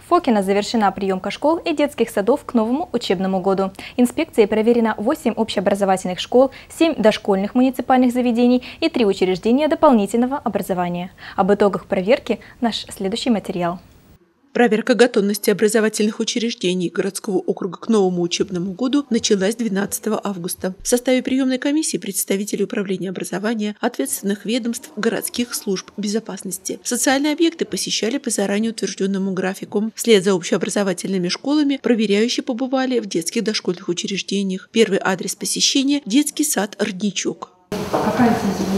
Фокино завершена приемка школ и детских садов к новому учебному году. Инспекцией проверено 8 общеобразовательных школ, 7 дошкольных муниципальных заведений и 3 учреждения дополнительного образования. Об итогах проверки наш следующий материал. Проверка готовности образовательных учреждений городского округа к новому учебному году началась 12 августа. В составе приемной комиссии представители управления образования, ответственных ведомств, городских служб безопасности. Социальные объекты посещали по заранее утвержденному графику. Вслед за общеобразовательными школами проверяющие побывали в детских дошкольных учреждениях. Первый адрес посещения – детский сад «Родничок». Какая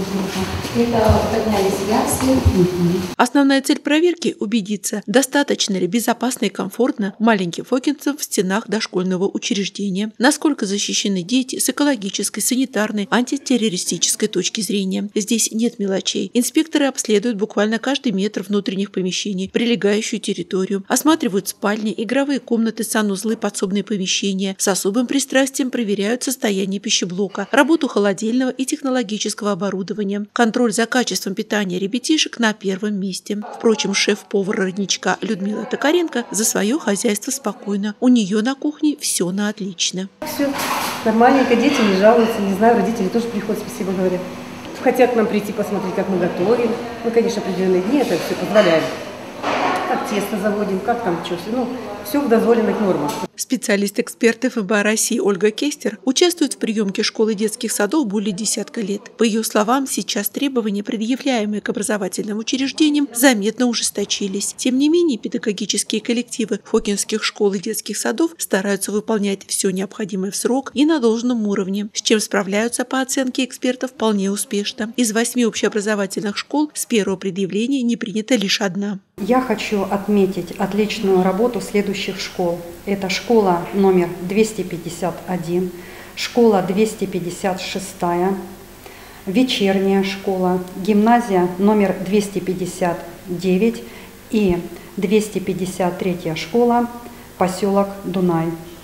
цель? Это поднялись ясли. Основная цель проверки – убедиться, достаточно ли безопасно и комфортно маленьким фокинцам в стенах дошкольного учреждения, насколько защищены дети с экологической, санитарной, антитеррористической точки зрения. Здесь нет мелочей. Инспекторы обследуют буквально каждый метр внутренних помещений, прилегающую территорию, осматривают спальни, игровые комнаты, санузлы, подсобные помещения. С особым пристрастием проверяют состояние пищеблока, работу холодильного и технологического оборудования. Контроль за качеством питания ребятишек на первом месте. Впрочем, шеф-повар «Родничка» Людмила Токаренко за свое хозяйство спокойно. У нее на кухне все на отлично. Все нормальненько, дети не жалуются, не знаю, родители тоже приходят, спасибо говорят. Хотят к нам прийти посмотреть, как мы готовим. Мы, конечно, определенные дни это все позволяем. Как тесто заводим, как там что, все в дозволенных нормах. Специалист-эксперт ФБА России Ольга Кестер участвует в приемке школ и детских садов более десятка лет. По ее словам, сейчас требования, предъявляемые к образовательным учреждениям, заметно ужесточились. Тем не менее, педагогические коллективы фокинских школ и детских садов стараются выполнять все необходимое в срок и на должном уровне, с чем справляются, по оценке экспертов, вполне успешно. Из 8 общеобразовательных школ с первого предъявления не принята лишь одна. Я хочу отметить отличную работу следующих школ. Это школа номер 251, школа 256, вечерняя школа, гимназия номер 259 и 253 школа, поселок Дунай.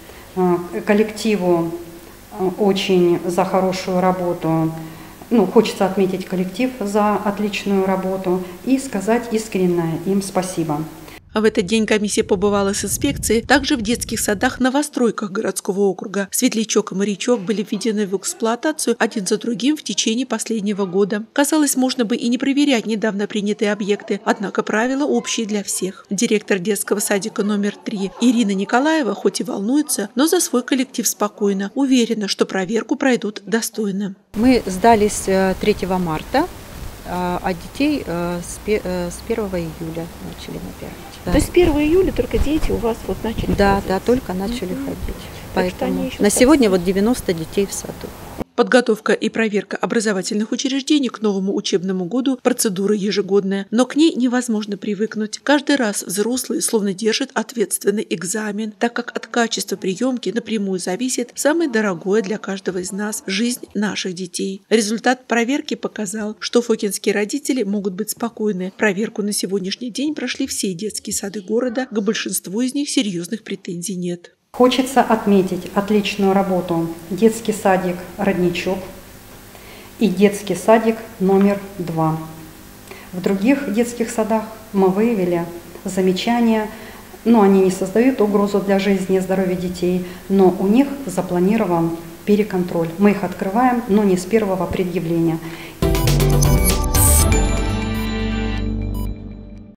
Коллективу очень за хорошую работу. Хочется отметить коллектив за отличную работу и сказать искренне им спасибо. В этот день комиссия побывала с инспекцией также в детских садах-новостройках городского округа. Светлячок и Морячок были введены в эксплуатацию один за другим в течение последнего года. Казалось, можно бы и не проверять недавно принятые объекты, однако правила общие для всех. Директор детского садика номер 3 Ирина Николаева хоть и волнуется, но за свой коллектив спокойно, уверена, что проверку пройдут достойно. Мы сдались 3 марта. А детей с 1 июля начали набирать. Да. То есть с 1 июля только дети у вас вот начали ходить? Да, только начали ходить. Поэтому на сегодня вот 90 детей в саду. Подготовка и проверка образовательных учреждений к новому учебному году – процедура ежегодная, но к ней невозможно привыкнуть. Каждый раз взрослые словно держат ответственный экзамен, так как от качества приемки напрямую зависит самое дорогое для каждого из нас – жизнь наших детей. Результат проверки показал, что фокинские родители могут быть спокойны. Проверку на сегодняшний день прошли все детские сады города, к большинству из них серьезных претензий нет. Хочется отметить отличную работу детский садик «Родничок» и детский садик номер 2. В других детских садах мы выявили замечания, они не создают угрозу для жизни и здоровья детей, но у них запланирован переконтроль. Мы их открываем, но не с первого предъявления.